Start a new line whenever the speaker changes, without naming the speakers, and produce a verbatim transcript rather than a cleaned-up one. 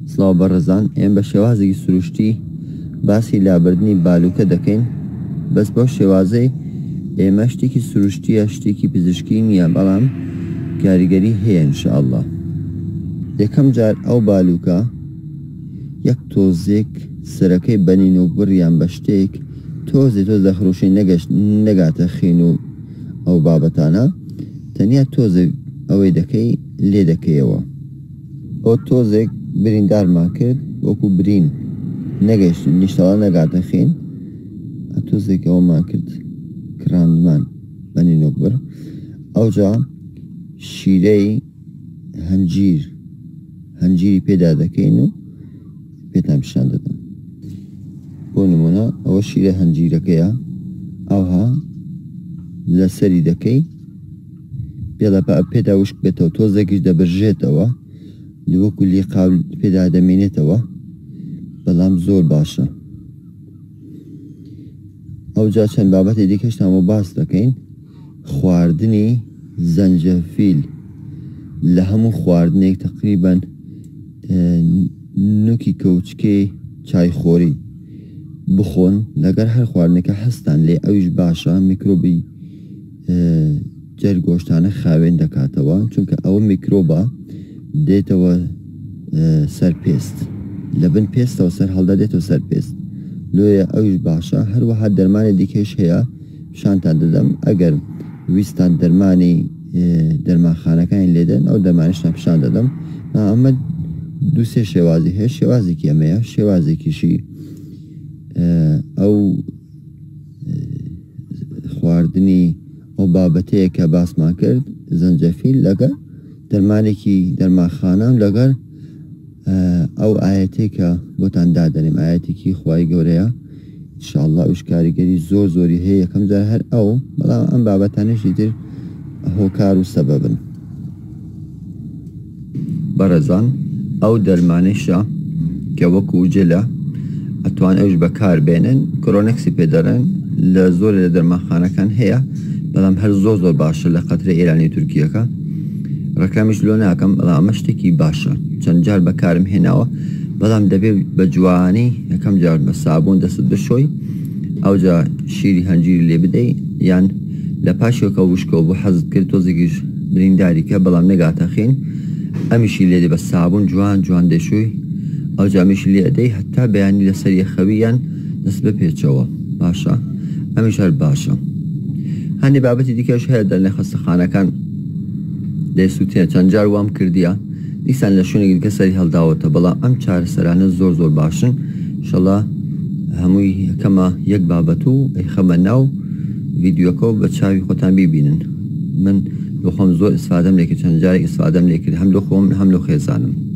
سڵاو بەڕێزان، ئێمە بە شێوازێکی سروشتی باسی لابردنی بالوکە دەکەین. بەس بەو شێوازەی ئێمە شتێکی سروشتیە، شتێکی پزیشکی نییە، بەڵام کاریگەری هەیە ئینشاءالله. یەکەم جار ئەو بالوکە یەک تۆزێک سەرەکەی بەنین و بڕیان بە شتێک تۆزی تۆز دەخڕوشی نەگەشت نەگاتە خین و ئەو بابەتانە، تەنیا تۆزێک ئەوەی دەکەی لێ دەکەیەوە. ئەو تۆزێک بریندارمان کرد وەکو برین نەگەشت نیشتەوە نەگاتە خین، تۆزێک ئەومان کرد کراندمان بەنین و بڕ. ئەوجا شیرەی هەنجیر هەنجیری پێدا دەکەین و پێتان پیشان دەدەم. بۆ نمونە ئەوە شیرە هەنجیرەکەیە، ئەوها لەسەری دەکەی پێدا وشک بێتەوە، تۆزێکیش دەبرژێتەوە وەکو لیقاو پێدا دەمێنێتەوە، بەڵام زۆر باشە. ئەوجا چەند بابەتی دیکەشتان بۆ باس دەکەین. خواردنی زەنجەفیل لە هەموو خواردنێک تقریبەن نوکی کەوچکەی چایخۆری بخۆن لەگەر هەر خواردنێکە هەستان لێ، ئەویش باشە، میکرۆبی جەرگۆشتانە خاوێن دەکاتەوە، چونکە ئەوە میکرۆبە دێتەوە سەر پێست، لە بن پێستەوە سەر هەڵدا دێتەوە سەر پێست، لۆیە ئەویش باشە. هەروەها دەرمانی دیکەش هەیە، پیشانتان دەدەم ئەگەر ویستان دەرمانی دەرمانخانەکانی لێدەن ئەو دەرمانیشتان پیشان دەدەم. ئەمە دوو سێ شێوازی هەیە، شێوازێکی ئەمەیە، شێوازێکیشی ئەو خواردنی ئەو بابەتەیە کە باسمان کرد، زەنجەفیل لەگەر دەرمانێکی دەرمانخانەم لەگەر ئەو ئاەتێک کە بۆتان دادەنێم، ئاەتێکی خوای گەورەیە ئینشاءالله. ئەوش کاریگەری زۆر زۆری هەیە، یەکەم جار هەر ئەو، بەڵام ئەم بابەتانەشی تر هۆکار و سەبەبن. بەڕێزان، ئەو دەرمانەشە کە وەکو جلە ئەتوان ئەوش بەکار بێنن، کۆرۆنەکسی پێدەڕێن، لە زۆر لە دەرمانخانەکان هەیە، بەڵام هەر زۆر زۆر باشە لە قەترە ئێرانی تورکیەکە. ڕەکامیش لۆ ناکەم، بەڵام ئەمە شتێکی باشە، چەند جار بەکارم هێناوە، بەڵام دەبێت بە جوانی یەکەم جار بە سابوون دەستت بشۆی، ئەوجا شیری هەنجیری لێ بدەی، یان لە پاشیەکە وشکەوە بۆ حەزت کرد تۆزێکیش برینداری کە بەڵام نەگاتە خین، ئەمیشی لێ بە سابوون جوان جوان دەشوی، ئەوجا ئەمیشی لێ ئەدەی هەتا بەیانی لەسەر یەخەوی یان دەست بە پێچەوە، باشە. ئەمیش هەر باشە. هەندێک بابەتی دیکەش هەیە لە خەستەخانەکان دەیسووتێ، چەند جار وام کردیە دیسان لە شوێنێکی دیکە سەری هەڵداوەتە، بەڵام ئەم چارەسەرانە زۆر زۆر باشن. ئینشەڵڵا هەمووی یەکەمە یەک بابەت و ئەیخەمە ناو ڤیدیۆکە و بە چاوی خۆتان بیبینن. من لە خۆم زۆر ئیسفادەم لێ کرد، چەند جارێک ئیسفادەم لێ کرد، هەم لە خۆم هەم لە خێزانم.